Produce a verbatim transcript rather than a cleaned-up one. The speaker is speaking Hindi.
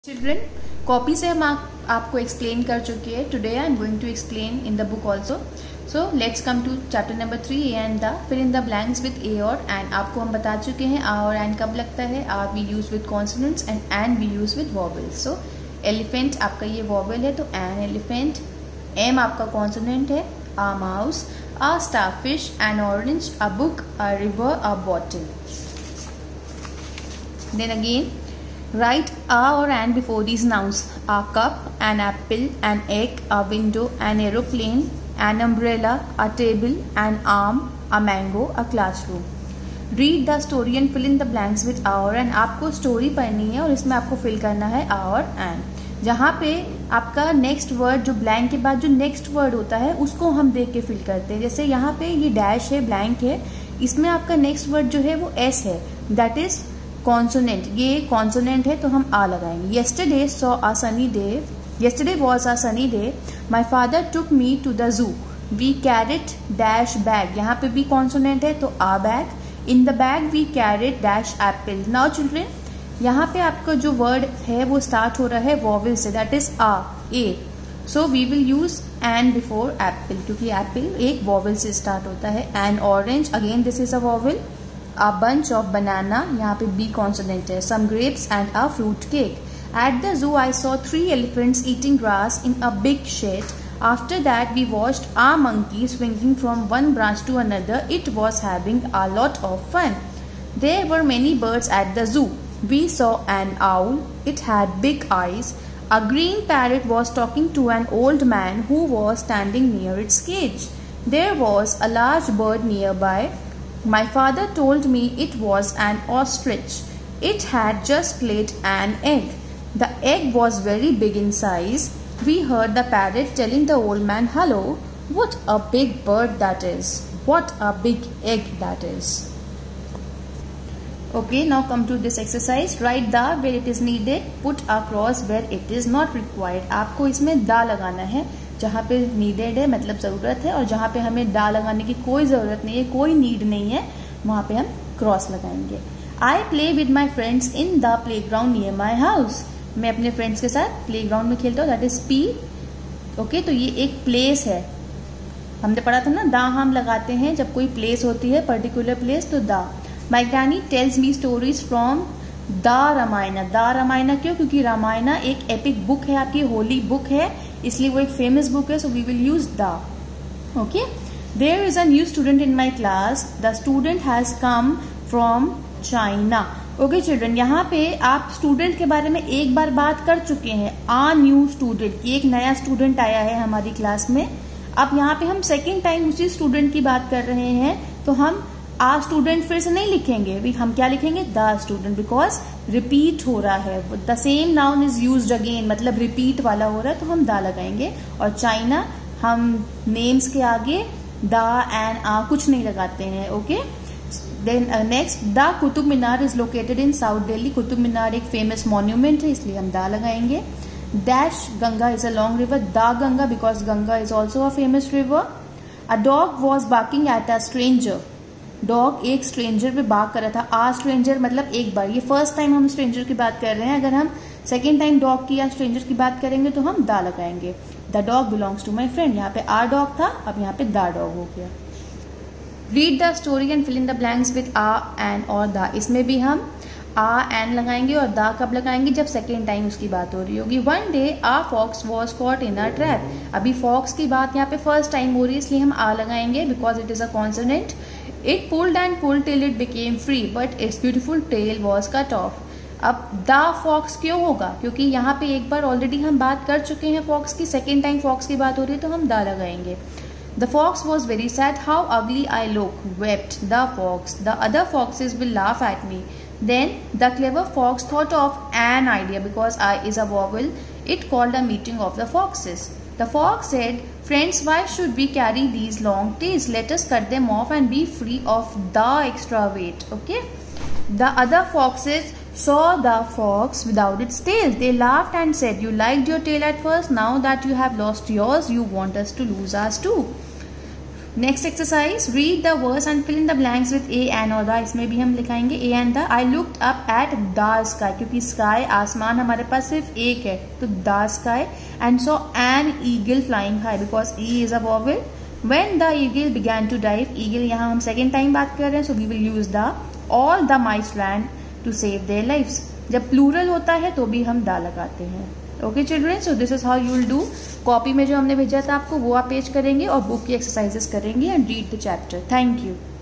चिल्ड्रन, कॉपी से हम आप, आपको एक्सप्लेन कर चुके हैं. Today I am going to explain in the book also. So let's come to chapter number three, a an the. Fill in the blanks with a और एंड. आपको हम बता चुके हैं आ और एंड कब लगता है. A we use with consonants and an we use with vowels. So elephant आपका ये वॉवेल है तो एन एलिफेंट. एम आपका कॉन्सोनेंट है. A mouse, a starfish, an orange, a book, a river, a bottle. Then again, write a or an before these nouns. A cup, an apple, an egg, a window, an aeroplane, an umbrella, a table, an arm, a mango, a classroom. Read the story and fill in the blanks with a or an. आपको स्टोरी पढ़नी है और इसमें आपको फिल करना है a और an. जहाँ पे आपका नेक्स्ट वर्ड जो ब्लैंक के बाद जो नेक्स्ट वर्ड होता है उसको हम देख के फिल करते हैं. जैसे यहाँ पे ये डैश है, ब्लैंक है, इसमें आपका नेक्स्ट वर्ड जो है वो एस है, दैट इज कॉन्सोनेंट. ये कॉन्सोनेंट है तो हम आ लगाएंगे. Yesterday saw a sunny day. Yesterday was a sunny day. My father took me to the zoo. We carried dash bag. यहाँ पे भी कॉन्सोनेंट है तो a bag. In the bag we carried dash apple. Now children, यहाँ पे आपका जो वर्ड है वो स्टार्ट हो रहा है वॉवेल से, that is a, A. So we will use an before apple क्योंकि एप्पल एक वॉवेल से स्टार्ट होता है. An orange, again this is a vowel. A bunch of banana, यहाँ पे B consonant है. Some grapes and a fruit cake. At the zoo I saw three elephants eating grass in a big shed. After that we watched a monkey swinging from one branch to another. It was having a lot of fun. There were many birds at the zoo. We saw an owl. It had big eyes. A green parrot was talking to an old man who was standing near its cage. There was a large bird nearby. My father told me it was an ostrich. It had just laid an egg. The egg was very big in size. We heard the parrot telling the old man, "Hello, what a big bird that is. What a big egg that is." Okay, now come to this exercise. Write the where it is needed. Put a cross where it is not required. आपको इसमें दा लगाना है. जहाँ पे नीडेड है मतलब ज़रूरत है और जहाँ पे हमें डा लगाने की कोई ज़रूरत नहीं है, कोई नीड नहीं है, वहाँ पे हम क्रॉस लगाएंगे. I play with my friends in the playground near my house. मैं अपने फ्रेंड्स के साथ प्ले ग्राउंड में खेलता हूँ, दैट इज पी. ओके, तो ये एक प्लेस है. हमने पढ़ा था ना, दा हम लगाते हैं जब कोई प्लेस होती है, पर्टिकुलर प्लेस, तो the. My granny tells me stories from the Ramayana. The Ramayana क्यों? क्योंकि रामायणा एक एपिक बुक है, आपकी होली बुक है, इसलिए वो एक फेमस बुक है. So we will use the. Okay, there is a new student in my class. The student has come from China. Okay children, यहाँ पे आप स्टूडेंट के बारे में एक बार बात कर चुके हैं, आ न्यू स्टूडेंट की, एक नया स्टूडेंट आया है हमारी क्लास में. अब यहाँ पे हम सेकेंड टाइम उसी स्टूडेंट की बात कर रहे हैं तो हम आ स्टूडेंट फिर से नहीं लिखेंगे, हम क्या लिखेंगे? द स्टूडेंट, बिकॉज रिपीट हो रहा है. The same noun is used again, मतलब रिपीट वाला हो रहा है तो हम द लगाएंगे. और चाइना हम नेम्स के आगे द एंड आ कुछ नहीं लगाते हैं. Okay, then next, the Qutub Minar is located in south Delhi. Qutub Minar एक फेमस मॉन्यूमेंट है इसलिए हम द लगाएंगे. Dash Ganga is a long river. The Ganga because Ganga is also a famous river. A dog was barking at a stranger. Dog एक स्ट्रेंजर पे बात कर रहा था. आ स्ट्रेंजर मतलब एक बार, ये फर्स्ट टाइम हम स्ट्रेंजर की बात कर रहे हैं. अगर हम सेकेंड टाइम डॉग की या स्ट्रेंजर की बात करेंगे तो हम द लगाएंगे. The dog belongs to my friend. यहाँ पे आ डॉग था, अब यहाँ पे द डॉग हो गया. Read the story and fill in the blanks with a an और द. इसमें भी हम आ एंड लगाएंगे और द कब लगाएंगे? जब सेकेंड टाइम उसकी बात हो रही होगी. One day a fox was caught in a trap. अभी फॉक्स की बात यहाँ पे फर्स्ट टाइम हो रही है इसलिए हम आ लगाएंगे because it is a consonant. It pulled and pulled till it became free, but its beautiful tail was cut off. अब the fox क्यों होगा? क्योंकि यहाँ पे एक बार ऑलरेडी हम बात कर चुके हैं फॉक्स की, सेकेंड टाइम फॉक्स की बात हो रही है तो हम द लगाएंगे. The fox was very sad. How ugly I look, wept the fox. The other foxes will laugh at me. Then the clever fox thought of an idea because I is a vowel. It called a meeting of the foxes. The fox said, "Friends, why should we carry these long tails? Let us cut them off and be free of the extra weight." Okay. The other foxes saw the fox without its tail. They laughed and said, "You liked your tail at first. Now that you have lost yours, you want us to lose ours too." Next exercise, read the verse and fill in the blanks with a an और द। इसमें भी हम लिखाएंगे a an the. I looked up at the sky, क्योंकि स्काई आसमान हमारे पास सिर्फ एक है, तो the sky, and so an eagle flying high, because E is a vowel. When the eagle began to dive, eagle यहाँ हम सेकेंड टाइम बात कर रहे हैं, सो we will use the. All the mice ran to save their lives, जब प्लूरल होता है तो भी हम द लगाते हैं। Okay children, so this is how you will do. Copy में जो हमने भेजा था आपको वो आप पेज करेंगे और बुक की एक्सरसाइजेस करेंगे and read the chapter. Thank you.